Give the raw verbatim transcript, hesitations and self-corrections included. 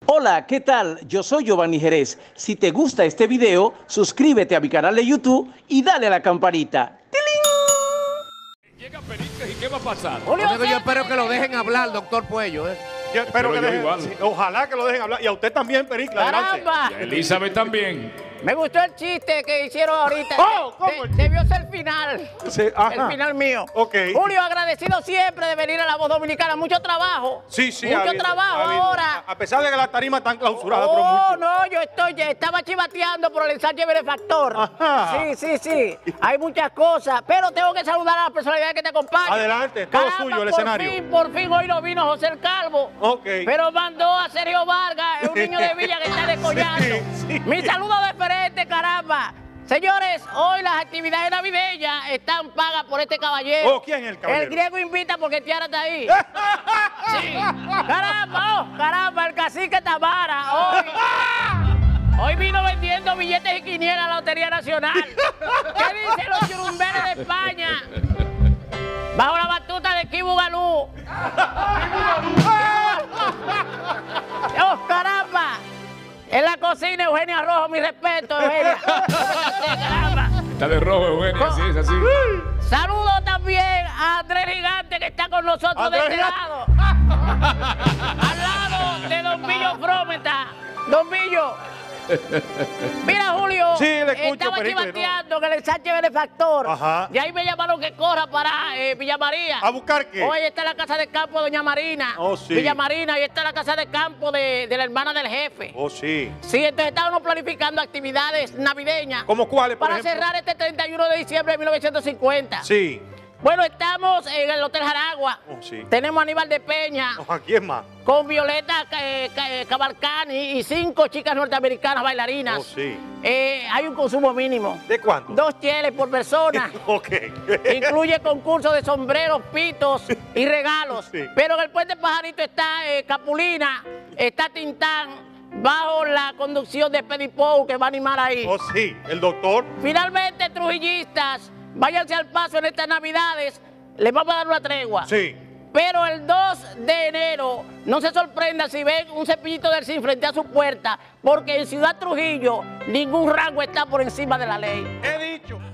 Hola, ¿qué tal? Yo soy Giovanni Jerez. Si te gusta este video, suscríbete a mi canal de YouTube y dale a la campanita. Llega Pericles y ¿qué va a pasar? Julio, yo espero que lo dejen hablar, doctor Puello. ¿eh? Yo espero Pero que yo dejen, igual. sí, ojalá que lo dejen hablar. Y a usted también, Pericles, adelante. ¡Caramba! Y a Elizabeth también. Me gustó el chiste que hicieron ahorita. Oh, ¿cómo De- el chiste? debió ser el final. Sí, ajá. El final mío. Ok. Julio, agradecido siempre de venir a La Voz Dominicana. Mucho trabajo. Sí, sí, Mucho ha habido, trabajo ha habido. ahora. A pesar de que las tarimas están clausuradas, pero Oh, mucho. no, yo estoy, estaba chivateando por el ensanche benefactor. Ajá. Sí, sí, sí. Hay muchas cosas, pero tengo que saludar a las personalidades que te acompañan. Adelante, todo Caramba, suyo, el por escenario. Fin, por fin, hoy no vino José el Calvo. Ok. Pero mandó a Sergio Vargas, un niño de Villa que está descollando. Sí, sí. Mi saludo deferente, caramba. Señores, hoy las actividades navideñas están pagas por este caballero. Oh, ¿quién es el caballero? El griego invita porque Tiara está ahí. Sí. Caramba, oh, caramba, el cacique Tamara. Hoy, hoy vino vendiendo billetes y quinielas a la Lotería Nacional. ¿Qué dicen los churumbeles de España? Bajo la batuta de Kibu Galú. ¡Oh, caramba! En la cocina, Eugenia Rojo, mi respeto, Eugenia. Caramba. Está de rojo, Eugenia, sí, es así. Saludo también a Andrés Gigante, que está con nosotros Andrés de este Gigante. lado. Al lado de Don Billo Frometa. Don Billo. Mira, Julio, Sí, le escucho, estaba Pericles, chivateando que el Sánchez Benefactor. Ajá. Y ahí me llamaron que corra para eh, Villa María. ¿A buscar qué? Hoy está la casa de campo de Doña Marina. Oh, sí. Villa Marina, y está la casa de campo de, de la hermana del jefe. Oh, sí. Sí, entonces estábamos planificando actividades navideñas. ¿Cómo cuáles, por Para ejemplo? cerrar este treinta y uno de diciembre de mil novecientos cincuenta. Sí. Bueno, estamos en el Hotel Jaragua. Oh, sí. Tenemos a Aníbal de Peña ¿A quién más? con Violeta eh, Ca- eh, Cavalcani y cinco chicas norteamericanas bailarinas. Oh, sí. Eh, hay un consumo mínimo. ¿De cuánto? Dos cheles por persona. Ok. Incluye concurso de sombreros, pitos y regalos. Sí. Pero en el Puente Pajarito está eh, Capulina, está Tintán, bajo la conducción de Pedipou, que va a animar ahí. Oh, sí. El doctor. Finalmente, trujillistas, váyanse al paso en estas Navidades, les vamos a dar una tregua. Sí. Pero el dos de enero, no se sorprenda si ven un cepillito del C I N frente a su puerta, porque en Ciudad Trujillo ningún rango está por encima de la ley. He dicho.